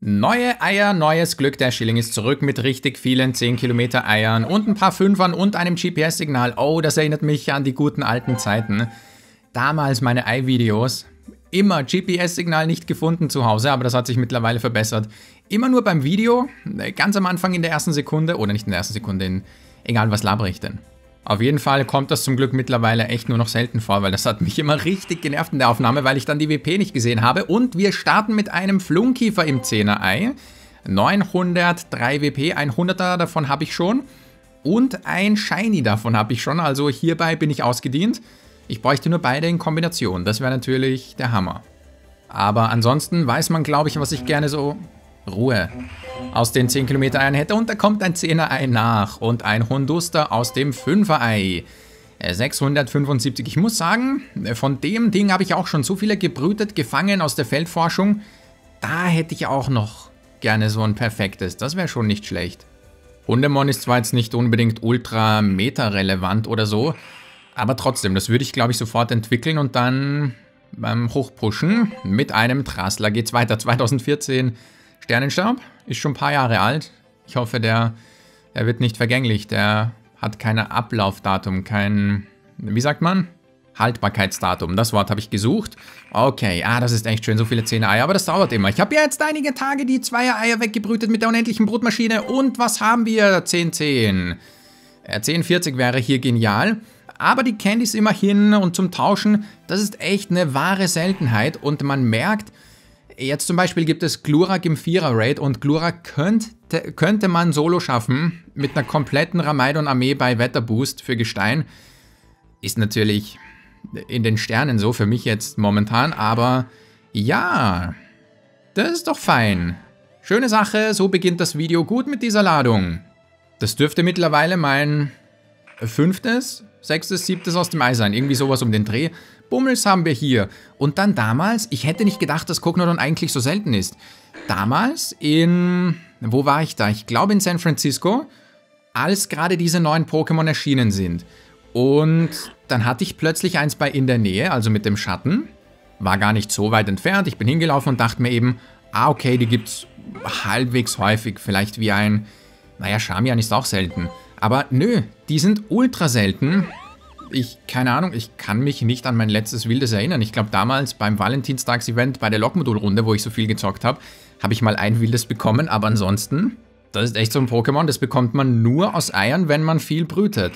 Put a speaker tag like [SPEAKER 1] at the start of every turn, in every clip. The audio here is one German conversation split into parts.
[SPEAKER 1] Neue Eier, neues Glück. Der Schilling ist zurück mit richtig vielen 10 Kilometer Eiern und ein paar Fünfern und einem GPS-Signal. Oh, das erinnert mich an die guten alten Zeiten. Damals meine Ei-Videos. Immer GPS-Signal nicht gefunden zu Hause, aber das hat sich mittlerweile verbessert. Immer nur beim Video, ganz am Anfang in der ersten Sekunde, oder nicht in der ersten Sekunde, egal was laber ich denn. Auf jeden Fall kommt das zum Glück mittlerweile echt nur noch selten vor, weil das hat mich immer richtig genervt in der Aufnahme, weil ich dann die WP nicht gesehen habe. Und wir starten mit einem Flunkiefer im 10er-Ei. 903 WP, 100er davon habe ich schon. Und ein Shiny davon habe ich schon, also hierbei bin ich ausgedient. Ich bräuchte nur beide in Kombination, das wäre natürlich der Hammer. Aber ansonsten weiß man, glaube ich, was ich gerne so... Ruhe. Aus den 10 Kilometer Eiern hätte und da kommt ein 10er-Ei nach und ein Honduster aus dem 5er-Ei. 675. Ich muss sagen, von dem Ding habe ich auch schon so viele gebrütet, gefangen aus der Feldforschung. Da hätte ich auch noch gerne so ein perfektes. Das wäre schon nicht schlecht. Hundemon ist zwar jetzt nicht unbedingt ultra meta-relevant oder so, aber trotzdem, das würde ich glaube ich sofort entwickeln und dann beim Hochpushen mit einem Trassler geht's weiter. 2014 Sternenstab, ist schon ein paar Jahre alt. Ich hoffe, der wird nicht vergänglich. Der hat kein Ablaufdatum, kein, wie sagt man? Haltbarkeitsdatum. Das Wort habe ich gesucht. Okay, das ist echt schön, so viele 10er-Eier, aber das dauert immer. Ich habe jetzt einige Tage die 2er-Eier weggebrütet mit der unendlichen Brutmaschine. Und was haben wir? 10-10. 10-40 wäre hier genial. Aber die Candies immerhin und zum Tauschen, das ist echt eine wahre Seltenheit. Und man merkt, jetzt zum Beispiel gibt es Glurak im 4er-Raid und Glurak könnte man solo schaffen mit einer kompletten Ramaidon-Armee bei Wetterboost für Gestein. Ist natürlich in den Sternen so, für mich jetzt momentan, aber ja, das ist doch fein. Schöne Sache, so beginnt das Video gut mit dieser Ladung. Das dürfte mittlerweile mein 5., 6., 7. aus dem Ei sein, irgendwie sowas um den Dreh. Bummels haben wir hier. Und dann damals, ich hätte nicht gedacht, dass Cognodon eigentlich so selten ist. Damals wo war ich da? Ich glaube in San Francisco, als gerade diese neuen Pokémon erschienen sind. Und dann hatte ich plötzlich eins bei in der Nähe, also mit dem Schatten. War gar nicht so weit entfernt. Ich bin hingelaufen und dachte mir eben, okay, die gibt's halbwegs häufig. Vielleicht wie ein, naja, Charmian ist auch selten. Aber nö, die sind ultra selten. Keine Ahnung, ich kann mich nicht an mein letztes Wildes erinnern. Ich glaube damals beim Valentinstags-Event bei der Lokmodul-Runde, wo ich so viel gezockt habe, habe ich mal ein Wildes bekommen. Aber ansonsten, das ist echt so ein Pokémon, das bekommt man nur aus Eiern, wenn man viel brütet.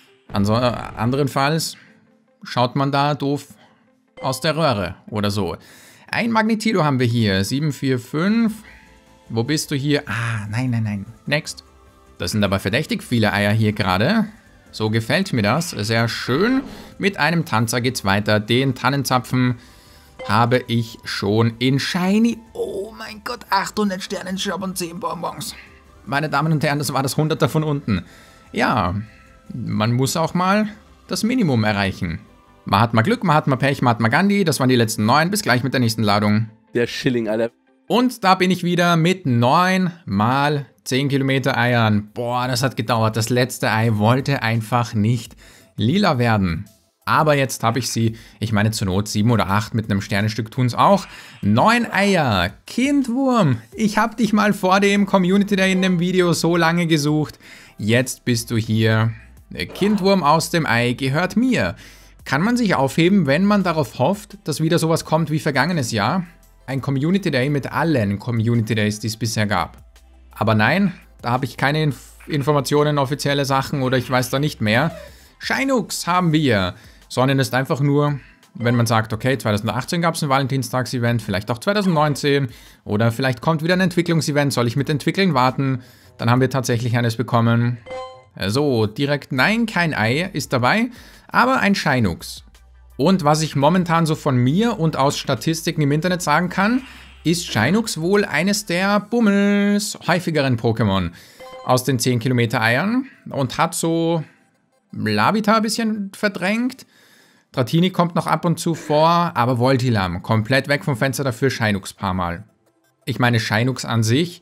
[SPEAKER 1] Anderenfalls schaut man da doof aus der Röhre oder so. Ein Magnetilo haben wir hier, 745. Wo bist du hier? Nein. Next. Das sind aber verdächtig viele Eier hier gerade. So gefällt mir das. Sehr schön. Mit einem Tanzer geht's weiter. Den Tannenzapfen habe ich schon in Shiny. Oh mein Gott, 800 Sternenshop und 10 Bonbons. Meine Damen und Herren, das war das 100er von unten. Ja, man muss auch mal das Minimum erreichen. Man hat mal Glück, man hat mal Pech, man hat mal Gandhi. Das waren die letzten 9. Bis gleich mit der nächsten Ladung.
[SPEAKER 2] Der Schilling, Alter.
[SPEAKER 1] Und da bin ich wieder mit 9 mal 10 Kilometer Eiern. Boah, das hat gedauert. Das letzte Ei wollte einfach nicht lila werden. Aber jetzt habe ich sie. Ich meine zur Not 7 oder 8 mit einem Sternenstück tun es auch. 9 Eier. Kindwurm. Ich habe dich mal vor dem Community Day in dem Video so lange gesucht. Jetzt bist du hier. Der Kindwurm aus dem Ei gehört mir. Kann man sich aufheben, wenn man darauf hofft, dass wieder sowas kommt wie vergangenes Jahr? Ein Community Day mit allen Community Days, die es bisher gab. Aber nein, da habe ich keine Informationen, offizielle Sachen oder ich weiß da nicht mehr. Shinux haben wir. Sondern ist einfach nur, wenn man sagt, okay, 2018 gab es ein Valentinstags-Event, vielleicht auch 2019 oder vielleicht kommt wieder ein Entwicklungsevent, soll ich mit Entwickeln warten? Dann haben wir tatsächlich eines bekommen. So, direkt nein, kein Ei ist dabei, aber ein Shinux. Und was ich momentan so von mir und aus Statistiken im Internet sagen kann, ist Shinux wohl eines der Bummels häufigeren Pokémon aus den 10 Kilometer Eiern und hat so Larvitar ein bisschen verdrängt. Dratini kommt noch ab und zu vor, aber Voltilam komplett weg vom Fenster, dafür Shinux paar Mal. Ich meine, Shinux an sich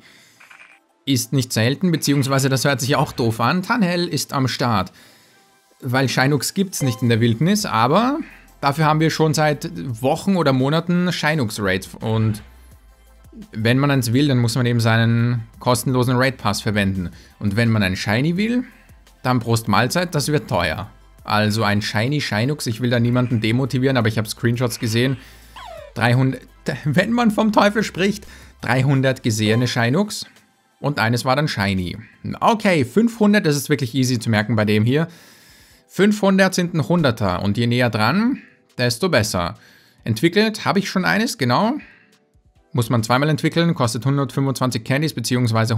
[SPEAKER 1] ist nicht selten, beziehungsweise das hört sich auch doof an. Tanhell ist am Start, weil Shinux gibt es nicht in der Wildnis, aber dafür haben wir schon seit Wochen oder Monaten Shinux-Raids und Wenn man eins will, dann muss man eben seinen kostenlosen Raid Pass verwenden. Und wenn man ein Shiny will, dann Prost Mahlzeit, das wird teuer. Also ein Shiny Shinux, ich will da niemanden demotivieren, aber ich habe Screenshots gesehen. 300, wenn man vom Teufel spricht, 300 gesehene Shinux. Und eines war dann Shiny. Okay, 500, das ist wirklich easy zu merken bei dem hier. 500 sind ein 100er und je näher dran, desto besser. Entwickelt habe ich schon eines, genau. Muss man zweimal entwickeln, kostet 125 Candies bzw.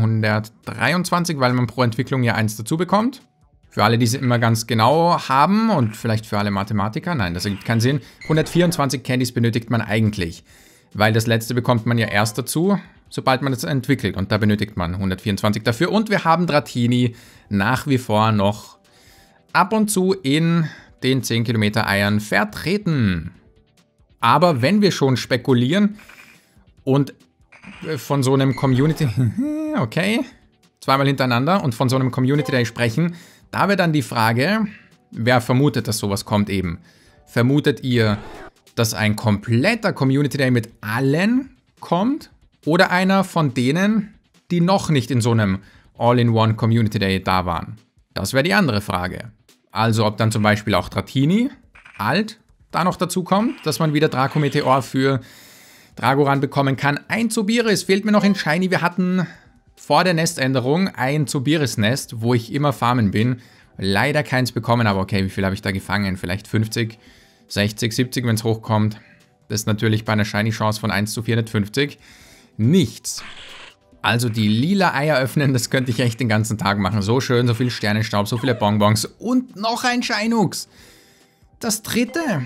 [SPEAKER 1] 123, weil man pro Entwicklung ja eins dazu bekommt. Für alle, die es immer ganz genau haben und vielleicht für alle Mathematiker, nein, das ergibt keinen Sinn. 124 Candies benötigt man eigentlich, weil das letzte bekommt man ja erst dazu, sobald man es entwickelt. Und da benötigt man 124 dafür. Und wir haben Dratini nach wie vor noch ab und zu in den 10 Kilometer Eiern vertreten. Aber wenn wir schon spekulieren und von so einem Community, okay, zweimal hintereinander und von so einem Community Day sprechen, da wäre dann die Frage, wer vermutet, dass sowas kommt eben? Vermutet ihr, dass ein kompletter Community Day mit allen kommt? Oder einer von denen, die noch nicht in so einem All-in-One Community Day da waren? Das wäre die andere Frage. Also ob dann zum Beispiel auch Dratini, alt, da noch dazu kommt, dass man wieder Draco Meteor für Dragoran bekommen kann. Ein Zobiris fehlt mir noch in Shiny. Wir hatten vor der Neständerung ein Zobiris-Nest, wo ich immer farmen bin. Leider keins bekommen, aber okay, wie viel habe ich da gefangen? Vielleicht 50, 60, 70, wenn es hochkommt. Das ist natürlich bei einer Shiny-Chance von 1 zu 450 nichts. Also die lila Eier öffnen, das könnte ich echt den ganzen Tag machen. So schön, so viel Sternenstaub, so viele Bonbons und noch ein Shinux. Das dritte.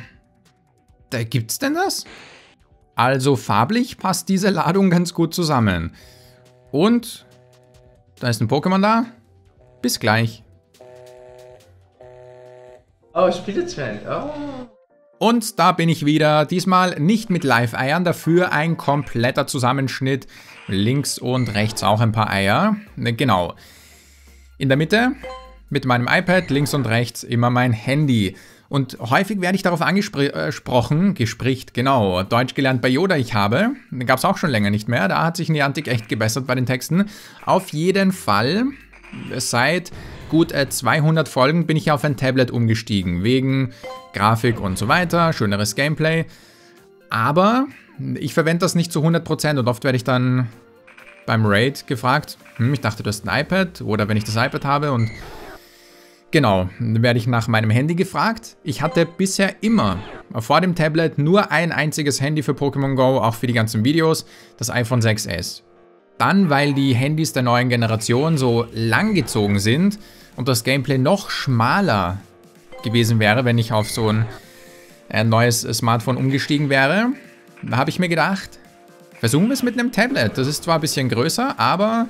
[SPEAKER 1] Da gibt's denn das? Also farblich passt diese Ladung ganz gut zusammen. Und da ist ein Pokémon da. Bis gleich.
[SPEAKER 2] Oh, Spielezeit. Oh.
[SPEAKER 1] Und da bin ich wieder. Diesmal nicht mit Live-Eiern, dafür ein kompletter Zusammenschnitt. Links und rechts auch ein paar Eier. Genau. In der Mitte mit meinem iPad, links und rechts immer mein Handy. Und häufig werde ich darauf angesprochen, genau, Deutsch gelernt bei Yoda ich habe. Gab es auch schon länger nicht mehr, da hat sich Niantic echt gebessert bei den Texten. Auf jeden Fall, seit gut 200 Folgen bin ich auf ein Tablet umgestiegen, wegen Grafik und so weiter, schöneres Gameplay. Aber ich verwende das nicht zu 100% und oft werde ich dann beim Raid gefragt, ich dachte, du hast ein iPad oder wenn ich das iPad habe und genau, dann werde ich nach meinem Handy gefragt. Ich hatte bisher immer vor dem Tablet nur ein einziges Handy für Pokémon Go, auch für die ganzen Videos, das iPhone 6S. Dann, weil die Handys der neuen Generation so langgezogen sind und das Gameplay noch schmaler gewesen wäre, wenn ich auf so ein neues Smartphone umgestiegen wäre, da habe ich mir gedacht, versuchen wir es mit einem Tablet. Das ist zwar ein bisschen größer, aber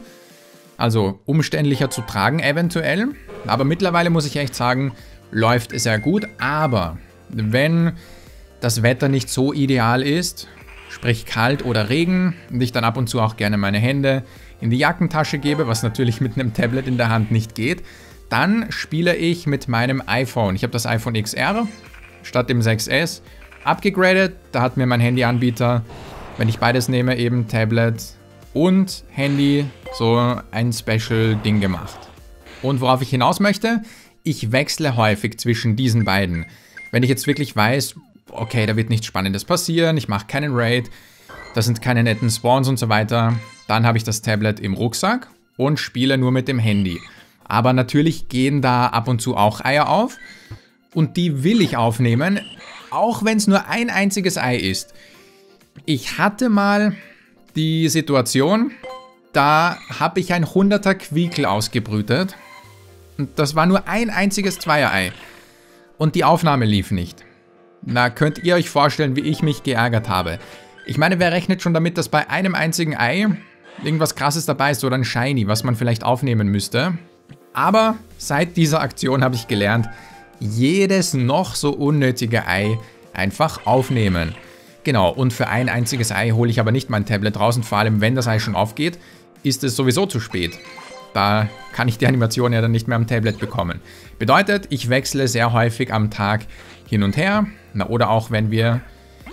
[SPEAKER 1] also umständlicher zu tragen eventuell. Aber mittlerweile muss ich echt sagen, läuft es sehr gut. Aber wenn das Wetter nicht so ideal ist, sprich kalt oder Regen, und ich dann ab und zu auch gerne meine Hände in die Jackentasche gebe, was natürlich mit einem Tablet in der Hand nicht geht, dann spiele ich mit meinem iPhone. Ich habe das iPhone XR statt dem 6S abgegradet. Da hat mir mein Handyanbieter, wenn ich beides nehme, eben Tablet und Handy, so ein Special-Ding gemacht. Und worauf ich hinaus möchte, ich wechsle häufig zwischen diesen beiden. Wenn ich jetzt wirklich weiß, okay, da wird nichts Spannendes passieren, ich mache keinen Raid, da sind keine netten Spawns und so weiter, dann habe ich das Tablet im Rucksack und spiele nur mit dem Handy. Aber natürlich gehen da ab und zu auch Eier auf und die will ich aufnehmen, auch wenn es nur ein einziges Ei ist. Ich hatte mal die Situation, da habe ich ein 100er Quiekel ausgebrütet. Und das war nur ein einziges Zweierei. Und die Aufnahme lief nicht. Na, könnt ihr euch vorstellen, wie ich mich geärgert habe. Ich meine, wer rechnet schon damit, dass bei einem einzigen Ei irgendwas Krasses dabei ist oder ein Shiny, was man vielleicht aufnehmen müsste. Aber seit dieser Aktion habe ich gelernt, jedes noch so unnötige Ei einfach aufnehmen. Genau, und für ein einziges Ei hole ich aber nicht mein Tablet raus und vor allem, wenn das Ei schon aufgeht, ist es sowieso zu spät. Da kann ich die Animation ja dann nicht mehr am Tablet bekommen. Bedeutet, ich wechsle sehr häufig am Tag hin und her. Na, oder auch wenn wir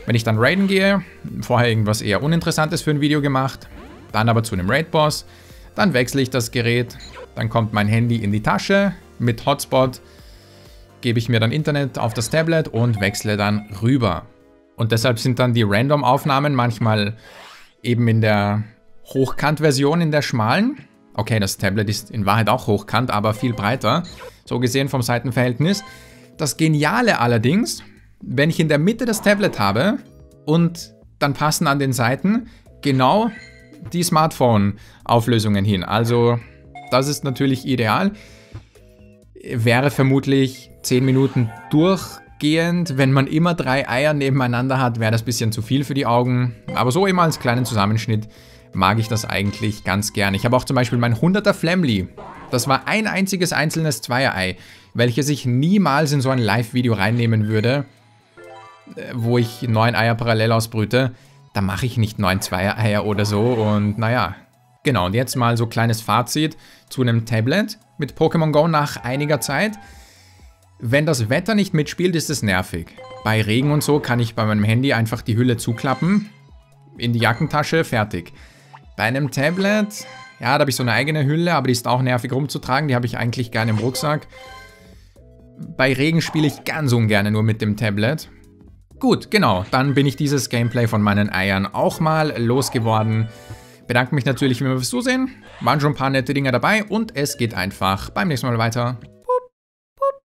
[SPEAKER 1] Wenn ich dann raiden gehe, vorher irgendwas eher Uninteressantes für ein Video gemacht, dann aber zu einem Raid-Boss, dann wechsle ich das Gerät, dann kommt mein Handy in die Tasche, mit Hotspot gebe ich mir dann Internet auf das Tablet und wechsle dann rüber. Und deshalb sind dann die Random-Aufnahmen manchmal eben in der Hochkant-Version, in der schmalen. Okay, das Tablet ist in Wahrheit auch hochkant, aber viel breiter, so gesehen vom Seitenverhältnis. Das Geniale allerdings, wenn ich in der Mitte das Tablet habe und dann passen an den Seiten genau die Smartphone-Auflösungen hin. Also das ist natürlich ideal. Wäre vermutlich 10 Minuten durchgehend. Wenn man immer 3 Eier nebeneinander hat, wäre das ein bisschen zu viel für die Augen. Aber so immer als kleinen Zusammenschnitt mag ich das eigentlich ganz gern. Ich habe auch zum Beispiel mein 100er Flamly. Das war ein einziges einzelnes Zweier-Ei, welches ich niemals in so ein Live-Video reinnehmen würde, wo ich 9 Eier parallel ausbrüte. Da mache ich nicht 9 Zweier-Eier oder so und naja. Genau, und jetzt mal so kleines Fazit zu einem Tablet mit Pokémon Go nach einiger Zeit. Wenn das Wetter nicht mitspielt, ist es nervig. Bei Regen und so kann ich bei meinem Handy einfach die Hülle zuklappen, in die Jackentasche, fertig. Bei einem Tablet, ja, da habe ich so eine eigene Hülle, aber die ist auch nervig rumzutragen, die habe ich eigentlich gerne im Rucksack. Bei Regen spiele ich ganz ungern nur mit dem Tablet. Gut, genau, dann bin ich dieses Gameplay von meinen Eiern auch mal losgeworden. Bedanke mich natürlich immer fürs Zusehen, waren schon ein paar nette Dinge dabei und es geht einfach beim nächsten Mal weiter.